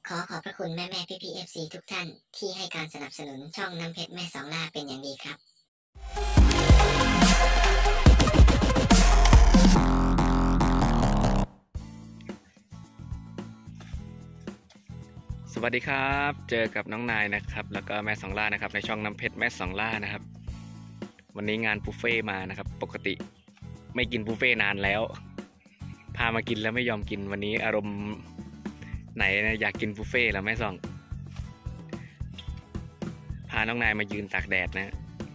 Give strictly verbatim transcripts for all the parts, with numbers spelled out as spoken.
ขอขอบพระคุณแม่แม่พี่พีเอฟซีทุกท่านที่ให้การสนับสนุนช่องน้ำเพชรแม่สองล่าเป็นอย่างดีครับสวัสดีครับเจอกับน้องนายนะครับแล้วก็แม่สองล่านะครับในช่องน้ำเพชรแม่สองล่านะครับวันนี้งานบุฟเฟ่มานะครับปกติไม่กินบุฟเฟ่นานแล้วพามากินแล้วไม่ยอมกินวันนี้อารมณ์ไหนนะอยากกินบุฟเฟ่แล้วแม่สองพาน้องนายมายืนตากแดดนะ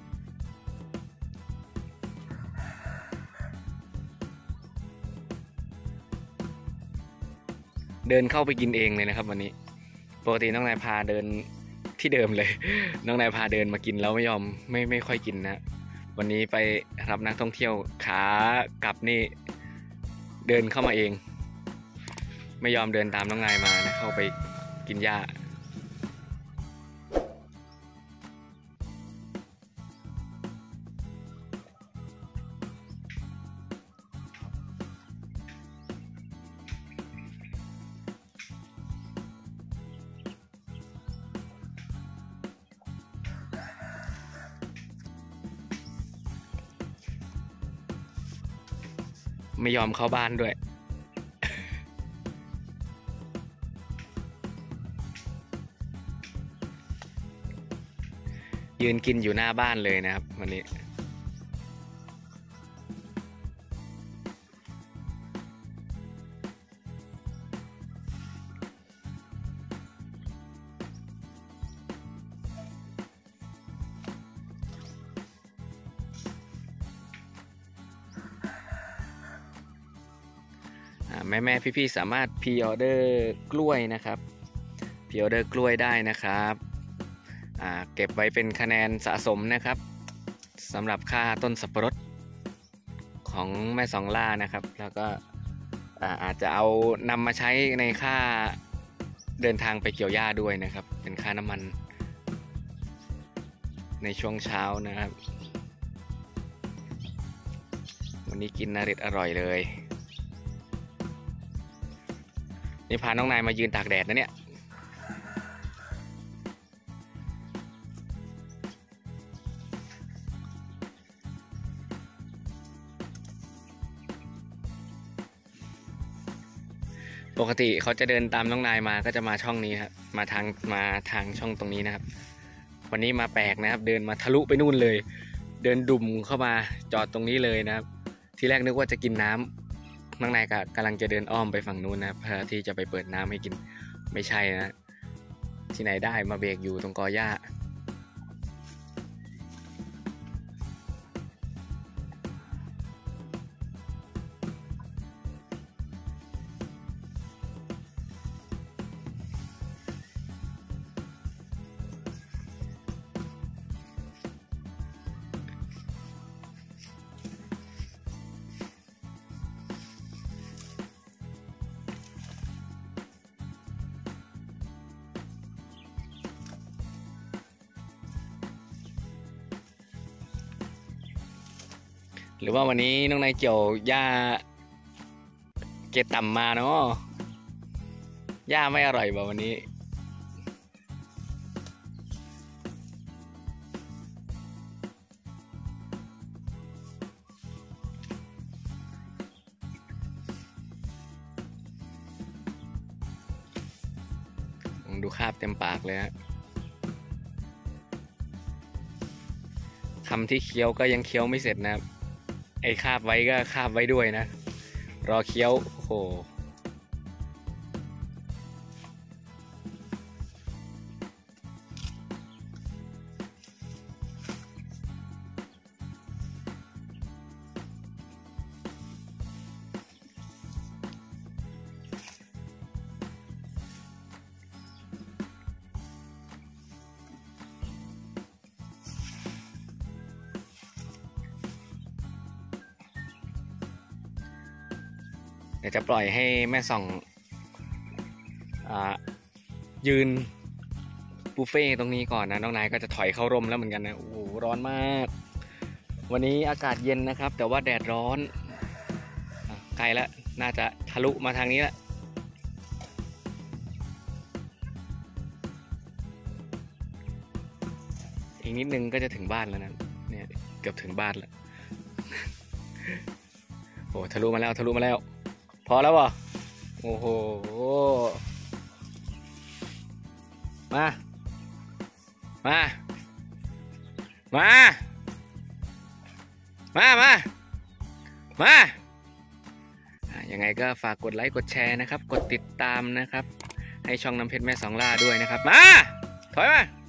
เดินเข้าไปกินเองเลยนะครับวันนี้ปกติน้องนายพาเดินที่เดิมเลยน้องนายพาเดินมากินแล้วไม่ยอมไม่ไม่ค่อยกินนะวันนี้ไปรับนักท่องเที่ยวขากลับนี่เดินเข้ามาเองไม่ยอมเดินตามน้องนายมานะเข้าไปกินหญ้าไม่ยอมเข้าบ้านด้วยยืนกินอยู่หน้าบ้านเลยนะครับวันนี้แม่แม่พี่ๆสามารถพรีออเดอร์กล้วยนะครับพรีออเดอร์กล้วยได้นะครับเก็บไว้เป็นคะแนนสะสมนะครับสำหรับค่าต้นสับปะรดของแม่สองล่านะครับแล้วก็อาจจะเอานำมาใช้ในค่าเดินทางไปเกี่ยวหญ้าด้วยนะครับเป็นค่าน้ำมันในช่วงเช้านะครับวันนี้กินอร่อยอร่อยเลยนี่พาน้องนายมายืนตากแดดนะเนี่ยปกติเขาจะเดินตามน้องนายมาก็จะมาช่องนี้ครับมาทางมาทางช่องตรงนี้นะครับวันนี้มาแปลกนะครับเดินมาทะลุไปนู่นเลยเดินดุ่มเข้ามาจอดตรงนี้เลยนะครับทีแรกนึกว่าจะกินน้ำน้องนายกำลังจะเดินอ้อมไปฝั่งนู้นนะครับเพื่อที่จะไปเปิดน้ำให้กินไม่ใช่นะที่ไหนได้มาเบรกอยู่ตรงกอหญ้าหรือว่าวันนี้น้องนายเกี่ยวหญ้าเกตต่ำมาเนาะหญ้าไม่อร่อยแบบวันนี้ดูคราบเต็มปากเลยฮะคำที่เคี้ยวก็ยังเคี้ยวไม่เสร็จนะครับไอ้คาบไว้ก็คาบไว้ด้วยนะรอเคี้ยวโอ้โหเดี๋ยวจะปล่อยให้แม่ส่องยืนบุฟเฟ่ตรงนี้ก่อนนะน้องนายก็จะถอยเข้าร่มแล้วเหมือนกันนะโอ้โหร้อนมากวันนี้อากาศเย็นนะครับแต่ว่าแดดร้อนไกลแล้วน่าจะทะลุมาทางนี้แล้วอีกนิดนึงก็จะถึงบ้านแล้วนะเนี่ยเกือบถึงบ้านแล้ว โอ้ทะลุมาแล้วทะลุมาแล้ว พอแล้ววะโอ้โหมา มา มา มา มา มายังไงก็ฝากกดไลค์กดแชร์นะครับกดติดตามนะครับให้ช่องน้ำเพชรแม่สองล่าด้วยนะครับมาถอยมา